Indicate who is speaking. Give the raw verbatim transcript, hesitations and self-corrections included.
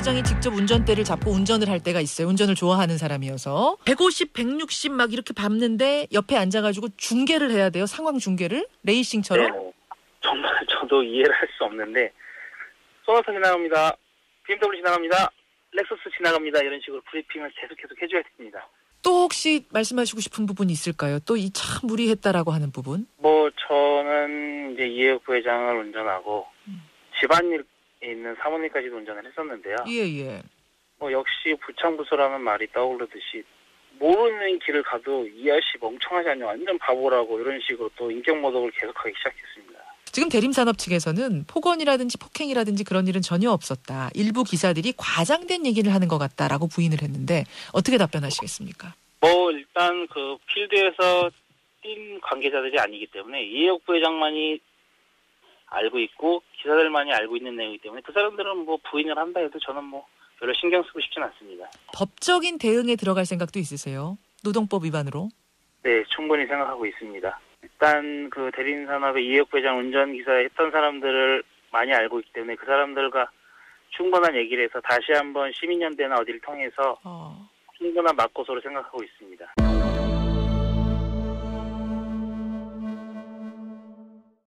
Speaker 1: 부회장이 직접 운전대를 잡고 운전을 할 때가 있어요. 운전을 좋아하는 사람이어서. 백오십, 백육십 막 이렇게 밟는데 옆에 앉아가지고 중계를 해야 돼요. 상황 중계를. 레이싱처럼.
Speaker 2: 네, 정말 저도 이해를 할 수 없는데 소나타 지나갑니다. 비엠더블유 지나갑니다. 렉서스 지나갑니다. 이런 식으로 브리핑을 계속 계속 해줘야 됩니다.
Speaker 1: 또 혹시 말씀하시고 싶은 부분이 있을까요? 또 이 참 무리했다라고 하는 부분?
Speaker 2: 뭐 저는 이제 이해욱 부회장을 운전하고 음. 집안일에 있는 사모님까지도 운전을 했었는데요.
Speaker 1: 예예.
Speaker 2: 뭐 역시 부창부수라는 말이 떠오르듯이 모르는 길을 가도 이 아저씨 멍청하지 않냐, 완전 바보라고 이런 식으로 또 인격 모독을 계속하기 시작했습니다.
Speaker 1: 지금 대림산업 측에서는 폭언이라든지 폭행이라든지 그런 일은 전혀 없었다. 일부 기사들이 과장된 얘기를 하는 것 같다라고 부인을 했는데 어떻게 답변하시겠습니까?
Speaker 2: 뭐 일단 그 필드에서 뛴 관계자들이 아니기 때문에 이해욱 부회장만이 알고 있고 기사들만이 알고 있는 내용이기 때문에 그 사람들은 뭐 부인을 한다 해도 저는 뭐 별로 신경 쓰고 싶진 않습니다.
Speaker 1: 법적인 대응에 들어갈 생각도 있으세요? 노동법 위반으로?
Speaker 2: 네, 충분히 생각하고 있습니다. 일단 그 대림산업의 이해욱 부회장 운전기사에 했던 사람들을 많이 알고 있기 때문에 그 사람들과 충분한 얘기를 해서 다시 한번 시민연대나 어디를 통해서 어. 충분한 맞고소를 생각하고 있습니다.